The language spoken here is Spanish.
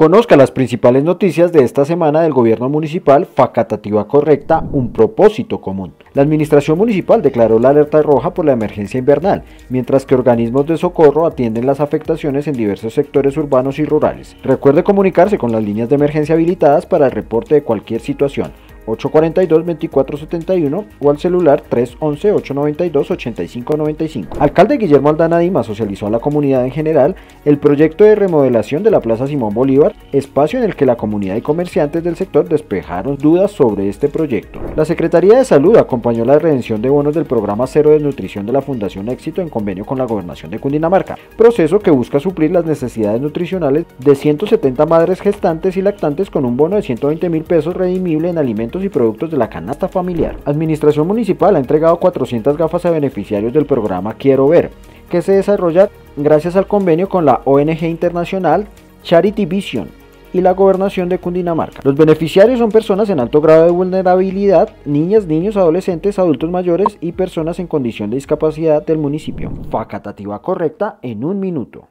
Conozca las principales noticias de esta semana del gobierno municipal. Facatativa correcta, un propósito común. La administración municipal declaró la alerta roja por la emergencia invernal, mientras que organismos de socorro atienden las afectaciones en diversos sectores urbanos y rurales. Recuerde comunicarse con las líneas de emergencia habilitadas para el reporte de cualquier situación. 842-2471 o al celular 311-892-8595. Alcalde Guillermo Aldana Dima socializó a la comunidad en general el proyecto de remodelación de la Plaza Simón Bolívar, espacio en el que la comunidad y comerciantes del sector despejaron dudas sobre este proyecto. La Secretaría de Salud acompañó la redención de bonos del programa Cero de Nutrición de la Fundación Éxito en convenio con la Gobernación de Cundinamarca, proceso que busca suplir las necesidades nutricionales de 170 madres gestantes y lactantes con un bono de 120.000 pesos redimible en alimentos y productos de la canasta familiar. Administración Municipal ha entregado 400 gafas a beneficiarios del programa Quiero Ver, que se desarrolla gracias al convenio con la ONG internacional Charity Vision y la Gobernación de Cundinamarca. Los beneficiarios son personas en alto grado de vulnerabilidad, niñas, niños, adolescentes, adultos mayores y personas en condición de discapacidad del municipio. Facatativa correcta en un minuto.